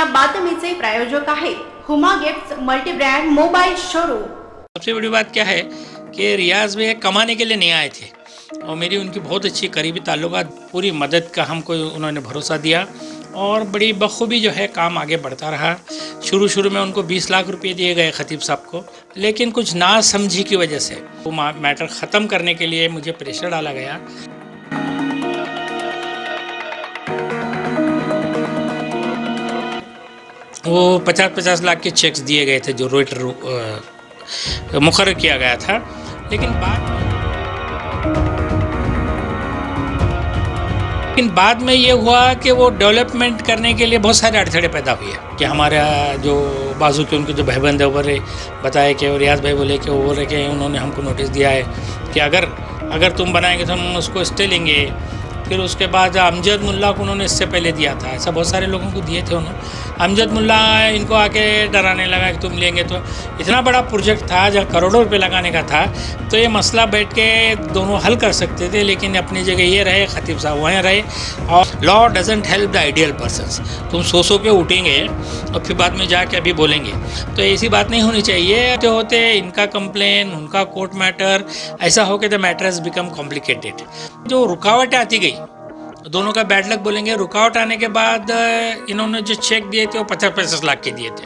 या बातमीचे प्रायोजक आहेत Huma gifts multi brand mobile showroom. सबसे बड़ी बात क्या है कि रियाज भैया कमाने के लिए नहीं आए थे और मेरी उनकी बहुत अच्छी करीबी ताल्लुकात, पूरी मदद का हमको उन्होंने भरोसा दिया और बड़ी बखूबी जो है काम आगे बढ़ता रहा। शुरू में उनको 20 लाख रुपए दिए गए खतीब साहब को, लेकिन कुछ ना समझी की वजह से वो मैटर ख़त्म करने के लिए मुझे प्रेशर डाला गया। वो 50-50 लाख के चेक्स दिए गए थे जो रोइटर मुकर्रर किया गया था, लेकिन बाद में ये हुआ कि वो डेवलपमेंट करने के लिए बहुत सारे अड़थड़े पैदा हुए कि हमारा जो बाजू के उनके जो भाईबंद है वो बताए कि रियाज भाई बोले कि वो बोले कि उन्होंने हमको नोटिस दिया है कि अगर तुम बनाएंगे तो हम उसको स्टे लेंगे। फिर उसके बाद अमजद मुल्ला को उन्होंने इससे पहले दिया था, ऐसा बहुत सारे लोगों को दिए थे उन्होंने। अमजद मुल्ला इनको आके डराने लगा कि तुम लेंगे तो इतना बड़ा प्रोजेक्ट था जहाँ करोड़ों रुपए लगाने का था, तो ये मसला बैठ के दोनों हल कर सकते थे, लेकिन अपनी जगह ये रहे, खतीब साहब वहाँ रहे। और law doesn't help the ideal persons. तुम सो के उठेंगे और फिर बाद में जाके अभी बोलेंगे, तो ऐसी बात नहीं होनी चाहिए। होते इनका कंप्लेन, उनका कोर्ट मैटर, ऐसा हो के the matter has become complicated. जो रुकावटें आती गई, दोनों का बैड लक बोलेंगे। रुकावट आने के बाद इन्होंने जो चेक दिए थे वो 50-50 लाख के दिए थे।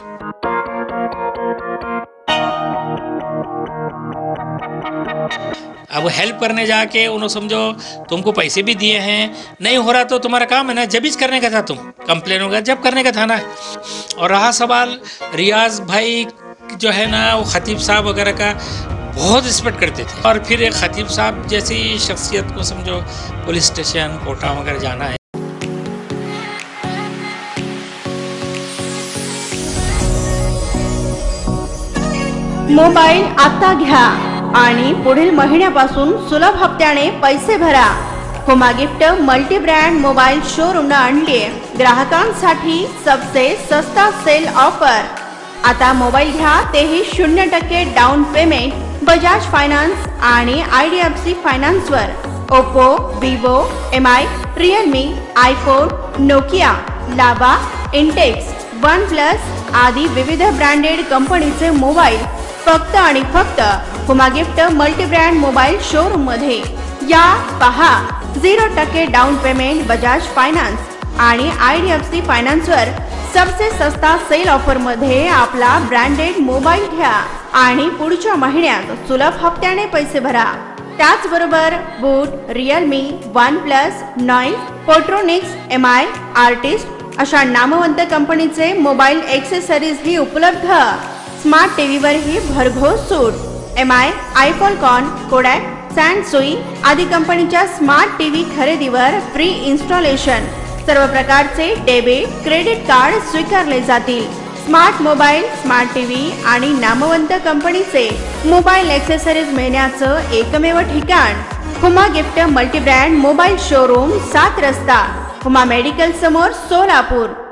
अब हेल्प करने जाके उन्होंने समझो तुमको पैसे भी दिए हैं, नहीं हो रहा तो तुम्हारा काम है ना, जब करने का था, तुम कंप्लेन होगा जब करने का था ना। और रहा सवाल रियाज भाई जो है ना, वो खतीब साहब वगैरह का बहुत रिस्पेक्ट करते थे, और फिर एक खतीब साहब जैसी शख्सियत को समझो पुलिस स्टेशन, कोर्टा वगैरह जाना है। मोबाईल आता घ्या आणि पुढील महिन्यापासून सुलभ हप्त्याने पैसे भरा। Huma gift multi brand mobile showroom आणली ग्राहकांसाठी सबसे सस्ता सेल ऑफर। आता मोबाईल घ्या तेही 0% डाउन पेमेंट बजाज फायनान्स आणि IDFC फायनान्सवर। Oppo, Vivo, MI, Realme, iPhone, Nokia, Lava, Intex, OnePlus आदी विविध ब्रँडेड कंपनीचे मोबाईल फक्त आणि फक्त Huma gift multi brand mobile showroom मध्ये या पहा। 0% डाउन पेमेंट बजाज फायनान्स आणि IDFC फायनान्सवर सबसे सस्ता सेल ऑफर मध्ये आपला ब्रँडेड मोबाईल घ्या आणि पुढच्या महिन्यात सुलभ हप्त्याने पैसे भरा। त्याचबरोबर boAt, Realme, OnePlus, Noise, Portronics, MI, artist अशा नामवंत कंपनीचे मोबाईल एक्सेसरीज ही उपलब्ध। स्मार्ट टीव्हीवर ही भरघोस सूट। MI, आयफॉलकॉन, कोडॅक, सॅमसुई आदी कंपनीच्या स्मार्ट टीव्ही खरेदीवर फ्री इन्स्टॉलेशन। सर्व प्रकारचे डेबिट, क्रेडिट कार्ड स्वीकारले जातील। स्मार्ट मोबाईल, स्मार्ट टीव्ही आणि नामवंत कंपनीचे मोबाईल एक्सेसरीज मिळण्याचं एकमेव ठिकाण Huma gift multi brand mobile showroom, 7 रस्ता, हुमा मेडिकल समोर, सोलापूर।